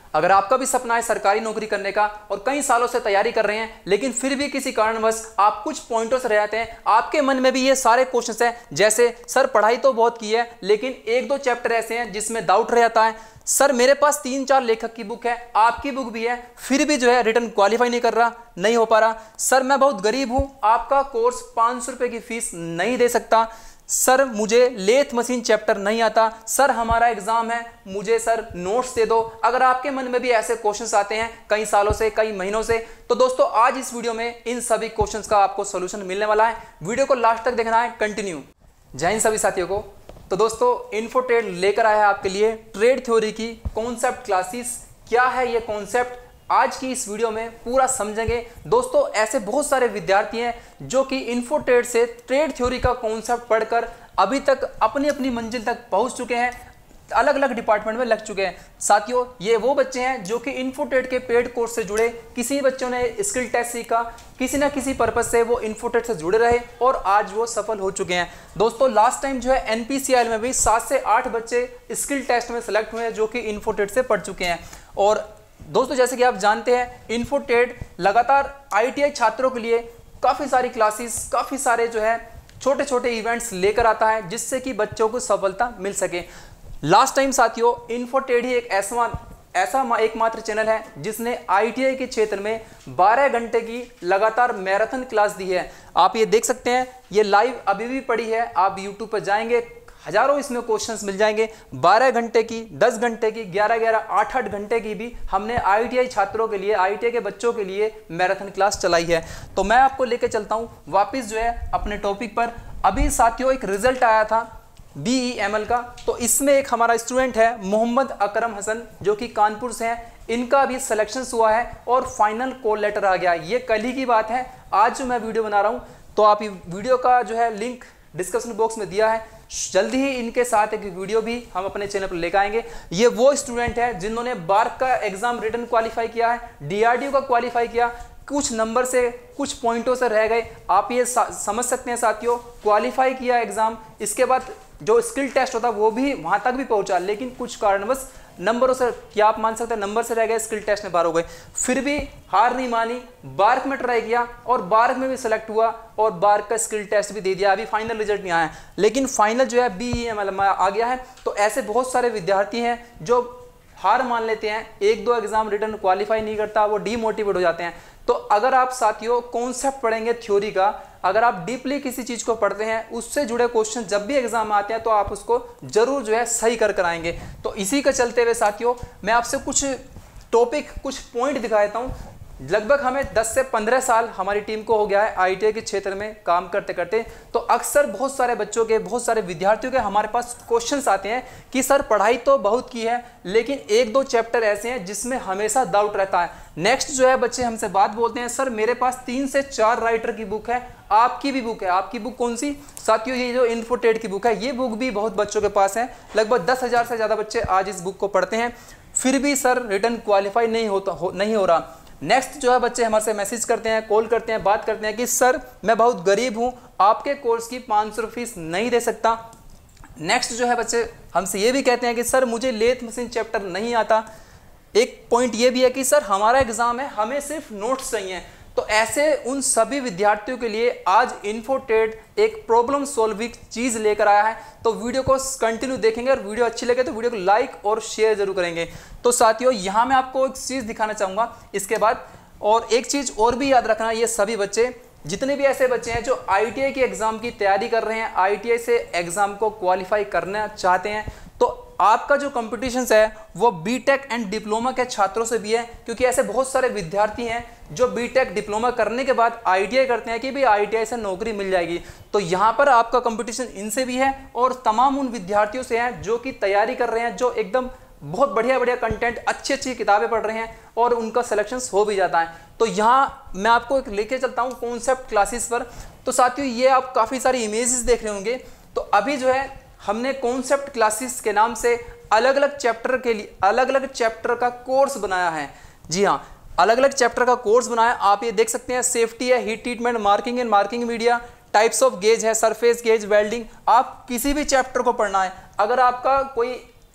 अगर आपका भी सपना है सरकारी नौकरी करने का और कई सालों से तैयारी कर रहे हैं लेकिन फिर भी किसी कारणवश आप कुछ पॉइंटों से रह जाते हैं, आपके मन में भी ये सारे क्वेश्चंस हैं, जैसे सर पढ़ाई तो बहुत की है लेकिन एक दो चैप्टर ऐसे हैं जिसमें डाउट रह जाता है, सर मेरे पास 3-4 लेखक की बुक है, आपकी बुक भी है, फिर भी जो है रिटर्न क्वालिफाई नहीं हो पा रहा, सर मैं बहुत गरीब हूं, आपका कोर्स 500 रुपए की फीस नहीं दे सकता, सर मुझे लेथ मशीन चैप्टर नहीं आता, सर हमारा एग्जाम है, मुझे सर नोट्स दे दो। अगर आपके मन में भी ऐसे क्वेश्चंस आते हैं कई सालों से, कई महीनों से, तो दोस्तों आज इस वीडियो में इन सभी क्वेश्चंस का आपको सॉल्यूशन मिलने वाला है। वीडियो को लास्ट तक देखना है, कंटिन्यू। जय हिंद सभी साथियों को। तो दोस्तों इन्फोट्रेड लेकर आया है आपके लिए ट्रेड थ्योरी की कॉन्सेप्ट क्लासेस। क्या है ये कॉन्सेप्ट, आज की इस वीडियो में पूरा समझेंगे। दोस्तों ऐसे बहुत सारे विद्यार्थी हैं जो कि इन्फोट्रेड से ट्रेड थ्योरी का कॉन्सेप्ट पढ़कर अभी तक अपनी अपनी मंजिल तक पहुंच चुके हैं, अलग अलग डिपार्टमेंट में लग चुके हैं। साथियों ये वो बच्चे हैं जो कि इन्फोट्रेड के पेड कोर्स से जुड़े, किसी बच्चों ने स्किल टेस्ट सीखा, किसी ना किसी पर्पज से वो इन्फोट्रेड से जुड़े रहे और आज वो सफल हो चुके हैं। दोस्तों लास्ट टाइम जो है एनपीसीआईएल में भी 7 से 8 बच्चे स्किल टेस्ट में सेलेक्ट हुए हैं जो कि इन्फोट्रेड से पढ़ चुके हैं। और दोस्तों जैसे कि आप जानते हैं इन्फोट्रेड लगातार आईटीआई छात्रों के लिए काफ़ी सारी क्लासेस, काफ़ी सारे जो है छोटे छोटे इवेंट्स लेकर आता है जिससे कि बच्चों को सफलता मिल सके। लास्ट टाइम साथियों इन्फोट्रेड ही एक ऐसा एकमात्र चैनल है जिसने आईटीआई के क्षेत्र में 12 घंटे की लगातार मैराथन क्लास दी है। आप ये देख सकते हैं, ये लाइव अभी भी पड़ी है, आप यूट्यूब पर जाएंगे हजारों इसमें क्वेश्चंस मिल जाएंगे। 12 घंटे की, 10 घंटे की, 11-11, 8-8 घंटे की भी हमने आईटीआई छात्रों के लिए, आईटीआई के बच्चों के लिए मैराथन क्लास चलाई है। तो मैं आपको लेकर चलता हूं वापस जो है अपने टॉपिक पर। अभी साथियों एक रिजल्ट आया था BEML का, तो इसमें एक हमारा स्टूडेंट है मोहम्मद अकरम हसन जो कि कानपुर से हैं, इनका भी सिलेक्शन हुआ है और फाइनल कॉल लेटर आ गया। ये कल ही की बात है, आज जो मैं वीडियो बना रहा हूं तो आप वीडियो का जो है लिंक डिस्क्रिप्शन बॉक्स में दिया है, जल्दी ही इनके साथ एक वीडियो भी हम अपने चैनल पर लेकर आएंगे। ये वो स्टूडेंट है जिन्होंने बार्क का एग्जाम रिटर्न क्वालिफाई किया है, DRDO का क्वालिफाई किया, कुछ नंबर से, कुछ पॉइंटों से रह गए। आप ये समझ सकते हैं साथियों, क्वालिफाई किया एग्जाम, इसके बाद जो स्किल टेस्ट होता वो भी वहां तक भी पहुंचा, लेकिन कुछ कारणवश नंबरों से, क्या आप मान सकते हैं, नंबर से रह गए, स्किल टेस्ट में बाहर हो गए। फिर भी हार नहीं मानी, बार्क में ट्राई किया और बार्क में भी सिलेक्ट हुआ और बार्क का स्किल टेस्ट भी दे दिया। अभी फाइनल रिजल्ट नहीं आया है, लेकिन फाइनल जो है BEML में आ गया है। तो ऐसे बहुत सारे विद्यार्थी हैं जो हार मान लेते हैं, 1-2 एग्जाम रिटर्न क्वालिफाई नहीं करता, वो डीमोटिवेट हो जाते हैं। तो अगर आप साथियों कॉन्सेप्ट पढ़ेंगे थ्योरी का, अगर आप डीपली किसी चीज को पढ़ते हैं, उससे जुड़े क्वेश्चन जब भी एग्जाम में आते हैं तो आप उसको जरूर जो है सही कर आएंगे। तो इसी के चलते हुए साथियों मैं आपसे कुछ टॉपिक, कुछ पॉइंट दिखा देता हूं। लगभग हमें 10 से 15 साल हमारी टीम को हो गया है आईटीआई के क्षेत्र में काम करते करते। तो अक्सर बहुत सारे बच्चों के, बहुत सारे विद्यार्थियों के हमारे पास क्वेश्चंस आते हैं कि सर पढ़ाई तो बहुत की है लेकिन 1-2 चैप्टर ऐसे हैं जिसमें हमेशा डाउट रहता है। नेक्स्ट जो है बच्चे हमसे बात बोलते हैं, सर मेरे पास 3 से 4 राइटर की बुक है, आपकी भी बुक है। आपकी बुक कौन सी? साथियों ये जो इन्फोट्रेड की बुक है, ये बुक भी बहुत बच्चों के पास है, लगभग 10,000 से ज़्यादा बच्चे आज इस बुक को पढ़ते हैं, फिर भी सर रिटर्न क्वालिफाई नहीं हो रहा। नेक्स्ट जो है बच्चे हमारे से मैसेज करते हैं, कॉल करते हैं, बात करते हैं कि सर मैं बहुत गरीब हूं, आपके कोर्स की 500 फीस नहीं दे सकता। नेक्स्ट जो है बच्चे हमसे ये भी कहते हैं कि सर मुझे लेथ मशीन चैप्टर नहीं आता। एक पॉइंट ये भी है कि सर हमारा एग्जाम है, हमें सिर्फ नोट्स चाहिए। तो ऐसे उन सभी विद्यार्थियों के लिए आज इन्फोट्रेड एक प्रॉब्लम सॉल्विंग चीज लेकर आया है। तो वीडियो को कंटिन्यू देखेंगे और वीडियो अच्छी लगे तो वीडियो को लाइक और शेयर जरूर करेंगे। तो साथियों यहाँ मैं आपको एक चीज दिखाना चाहूंगा इसके बाद, और एक चीज और भी याद रखना, ये सभी बच्चे, जितने भी ऐसे बच्चे हैं जो आईटीआई के एग्जाम की तैयारी कर रहे हैं, आईटीआई से एग्जाम को क्वालिफाई करना चाहते हैं, तो आपका जो कंपटीशन है वो बीटेक एंड डिप्लोमा के छात्रों से भी है, क्योंकि ऐसे बहुत सारे विद्यार्थी हैं जो बीटेक डिप्लोमा करने के बाद आईटीआई करते हैं कि भाई आईटीआई से नौकरी मिल जाएगी। तो यहाँ पर आपका कंपटीशन इनसे भी है और तमाम उन विद्यार्थियों से है जो कि तैयारी कर रहे हैं, जो एकदम बहुत बढ़िया बढ़िया कंटेंट, अच्छी अच्छी किताबें पढ़ रहे हैं और उनका सिलेक्शन हो भी जाता है। तो यहाँ मैं आपको एक लेके चलता हूँ कॉन्सेप्ट क्लासेस पर। तो साथियों ये आप काफ़ी सारी इमेजेस देख रहे होंगे। तो अभी जो है हमने कॉन्सेप्ट क्लासेस के नाम से अलग अलग चैप्टर के लिए अलग अलग चैप्टर का कोर्स बनाया है। जी हाँ, अलग अलग चैप्टर का कोर्स बनाया। आप ये देख सकते हैं, सेफ्टी है, heat treatment, marking and marking media, types of gauge है, सरफेस गेज, वेल्डिंग। आप किसी भी चैप्टर को पढ़ना है, अगर आपका कोई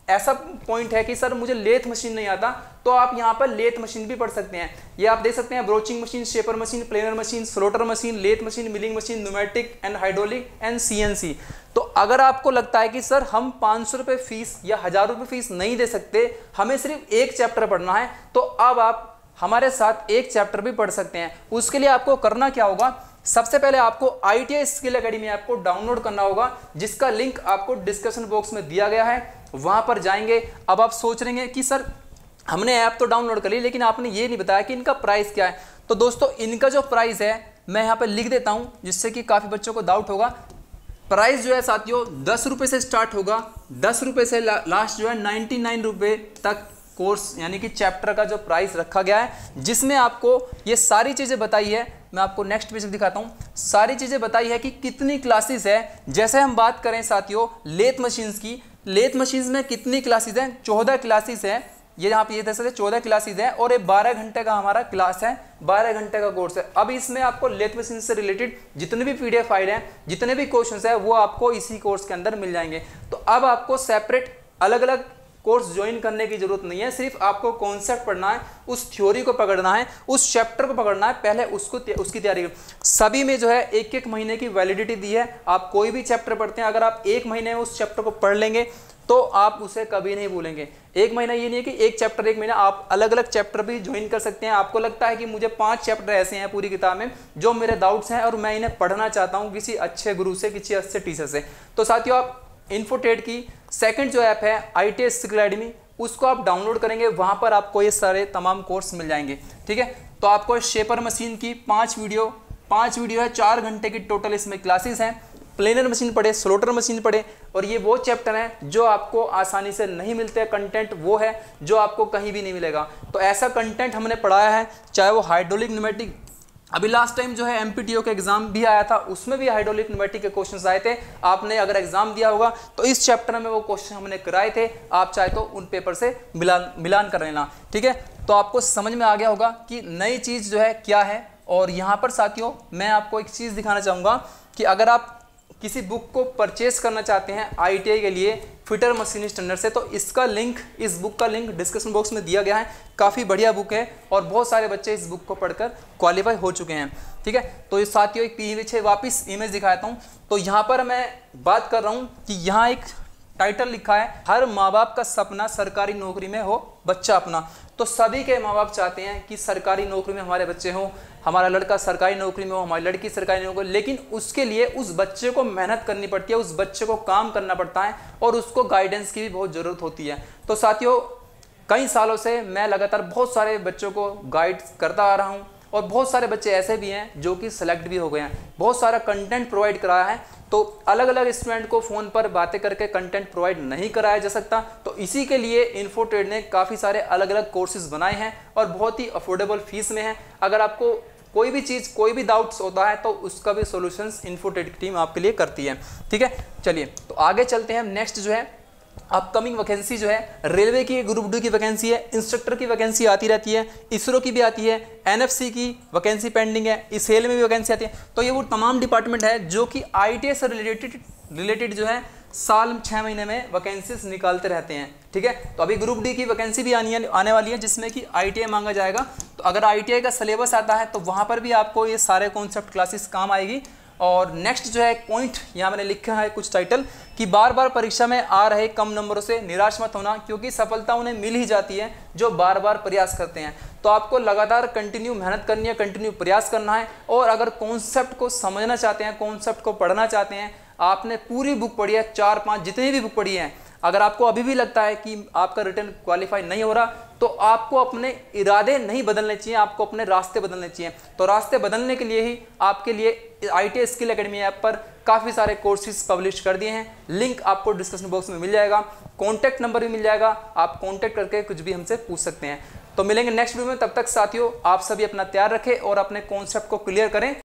ऐसा पॉइंट है कि सर मुझे लेथ मशीन नहीं आता, तो आप यहाँ पर लेथ मशीन भी पढ़ सकते हैं। ये आप देख सकते हैं broaching machine, shaper machine, planer machine, slotter machine, lathe machine, milling machine, pneumatic and hydraulic and CNC। तो अगर आपको लगता है कि सर हम 500 रुपये फीस या 1000 रुपये फीस नहीं दे सकते, हमें सिर्फ एक चैप्टर पढ़ना है, तो अब आप हमारे साथ एक चैप्टर भी पढ़ सकते हैं। उसके लिए आपको करना क्या होगा, सबसे पहले आपको ITI स्किल एकेडमी ऐप को डाउनलोड करना होगा, जिसका लिंक आपको डिस्क्रिप्शन बॉक्स में दिया गया है, वहां पर जाएंगे। अब आप सोच रहे हैं कि सर हमने ऐप तो डाउनलोड कर ली, लेकिन आपने ये नहीं बताया कि इनका प्राइस क्या है। तो दोस्तों इनका जो प्राइस है मैं यहाँ पर लिख देता हूँ, जिससे कि काफ़ी बच्चों को डाउट होगा। प्राइस जो है साथियों 10 रुपये से स्टार्ट होगा, 10 रुपये से लास्ट जो है 99 रुपये तक कोर्स यानी कि चैप्टर का जो प्राइस रखा गया है, जिसमें आपको ये सारी चीज़ें बताई है। मैं आपको नेक्स्ट पेज दिखाता हूँ। सारी चीज़ें बताई है कि कितनी क्लासेस है। जैसे हम बात करें साथियों लेथ मशीन्स की, लेथ मशीन्स में कितनी क्लासेस हैं, 14 क्लासेस हैं। ये यहाँ पे ये देख सकते हैं 14 क्लासेस हैं, और ये 12 घंटे का हमारा क्लास है, 12 घंटे का कोर्स है। अब इसमें आपको लेथ मशीन से रिलेटेड जितने भी PDF फाइल हैं, जितने भी क्वेश्चंस हैं, वो आपको इसी कोर्स के अंदर मिल जाएंगे। तो अब आपको सेपरेट अलग अलग कोर्स ज्वाइन करने की जरूरत नहीं है, सिर्फ आपको कॉन्सेप्ट पढ़ना है, उस थ्योरी को पकड़ना है, उस चैप्टर को पकड़ना है, पहले उसकी तैयारी। सभी में जो है 1-1 महीने की वैलिडिटी दी है। आप कोई भी चैप्टर पढ़ते हैं, अगर आप 1 महीने में उस चैप्टर को पढ़ लेंगे तो आप उसे कभी नहीं भूलेंगे। 1 महीना ये नहीं है कि एक चैप्टर 1 महीना, आप अलग अलग चैप्टर भी ज्वाइन कर सकते हैं। आपको लगता है कि मुझे 5 चैप्टर ऐसे हैं पूरी किताब में जो मेरे डाउट्स हैं और मैं इन्हें पढ़ना चाहता हूँ किसी अच्छे गुरु से, किसी अच्छे टीचर से, तो साथियों आप इन्फोटेड की सेकंड जो ऐप है ITI स्किल एकेडमी, उसको आप डाउनलोड करेंगे, वहां पर आपको ये सारे तमाम कोर्स मिल जाएंगे। ठीक है, तो आपको शेपर मशीन की 5 वीडियो है, 4 घंटे की टोटल इसमें क्लासेस हैं। प्लेनर मशीन पढ़े, स्लोटर मशीन पढ़े, और ये वो चैप्टर हैं जो आपको आसानी से नहीं मिलते। कंटेंट वो है जो आपको कहीं भी नहीं मिलेगा। तो ऐसा कंटेंट हमने पढ़ाया है, चाहे वो हाइड्रोलिक, न्यूमेटिक। अभी लास्ट टाइम जो है MPTO का एग्जाम भी आया था, उसमें भी हाइड्रोलिक न्यूमेटिक के क्वेश्चंस आए थे। आपने अगर एग्जाम दिया होगा तो इस चैप्टर में वो क्वेश्चन हमने कराए थे, आप चाहे तो उन पेपर से मिलान कर लेना। ठीक है, तो आपको समझ में आ गया होगा कि नई चीज़ जो है क्या है। और यहाँ पर साथियों मैं आपको एक चीज़ दिखाना चाहूँगा कि अगर आप किसी बुक को परचेस करना चाहते हैं ITI के लिए फिटर मशीनिस्ट अंडर से, तो इसका लिंक, इस बुक का लिंक डिस्क्रिप्शन बॉक्स में दिया गया है। काफ़ी बढ़िया बुक है और बहुत सारे बच्चे इस बुक को पढ़कर क्वालिफाई हो चुके हैं। ठीक है, तो इस साथियों एक पीछे वापस इमेज दिखाता हूँ। तो यहाँ पर मैं बात कर रहा हूँ कि यहाँ एक टाइटल लिखा है, हर माँ बाप का सपना सरकारी नौकरी में हो बच्चा अपना। तो सभी के माँ बाप चाहते हैं कि सरकारी नौकरी में हमारे बच्चे हों, हमारा लड़का सरकारी नौकरी में हो, हमारी लड़की सरकारी नौकरी, लेकिन उसके लिए उस बच्चे को मेहनत करनी पड़ती है, उस बच्चे को काम करना पड़ता है, और उसको गाइडेंस की भी बहुत ज़रूरत होती है। तो साथियों कई सालों से मैं लगातार बहुत सारे बच्चों को गाइड करता आ रहा हूँ, और बहुत सारे बच्चे ऐसे भी हैं जो कि सेलेक्ट भी हो गए हैं। बहुत सारा कंटेंट प्रोवाइड कराया है, तो अलग अलग स्टूडेंट को फ़ोन पर बातें करके कंटेंट प्रोवाइड नहीं कराया जा सकता। तो इसी के लिए इन्फोटेड ने काफ़ी सारे अलग अलग कोर्सेज बनाए हैं और बहुत ही अफोर्डेबल फीस में है। अगर आपको कोई भी चीज़, कोई भी डाउट्स होता है तो उसका भी सॉल्यूशंस इन्फोटेड की टीम आपके लिए करती है। ठीक है, चलिए तो आगे चलते हैं। नेक्स्ट जो है अपकमिंग वैकेंसी जो है, रेलवे की ग्रुप डी की वैकेंसी है, इंस्ट्रक्टर की वैकेंसी आती रहती है, इसरो की भी आती है, NFC की वैकेंसी पेंडिंग है, इसेल में भी वैकेंसी आती है। तो ये वो तमाम डिपार्टमेंट है जो कि ITI से रिलेटेड जो है साल 6 महीने में वैकेंसीज निकालते रहते हैं। ठीक है, तो अभी ग्रुप डी की वैकेंसी भी आने वाली है, जिसमें कि ITI मांगा जाएगा। तो अगर ITI का सिलेबस आता है तो वहाँ पर भी आपको ये सारे कॉन्सेप्ट क्लासेस काम आएगी। और नेक्स्ट जो है एक पॉइंट यहाँ मैंने लिखा है कुछ टाइटल कि बार बार परीक्षा में आ रहे कम नंबरों से निराश मत होना, क्योंकि सफलता उन्हें मिल ही जाती है जो बार बार प्रयास करते हैं। तो आपको लगातार कंटिन्यू मेहनत करनी है, कंटिन्यू प्रयास करना है। और अगर कॉन्सेप्ट को समझना चाहते हैं, कॉन्सेप्ट को पढ़ना चाहते हैं, आपने पूरी बुक पढ़ी है, 4-5 जितनी भी बुक पढ़ी है, अगर आपको अभी भी लगता है कि आपका रिटर्न क्वालिफाई नहीं हो रहा, तो आपको अपने इरादे नहीं बदलने चाहिए, आपको अपने रास्ते बदलने चाहिए। तो रास्ते बदलने के लिए ही आपके लिए ITI स्किल एकेडमी ऐप पर काफ़ी सारे कोर्सेज पब्लिश कर दिए हैं। लिंक आपको डिस्क्रिप्शन बॉक्स में मिल जाएगा, कॉन्टैक्ट नंबर भी मिल जाएगा, आप कॉन्टैक्ट करके कुछ भी हमसे पूछ सकते हैं। तो मिलेंगे नेक्स्ट वीडियो में, तब तक साथियों आप सभी अपना तैयार रखें और अपने कॉन्सेप्ट को क्लियर करें।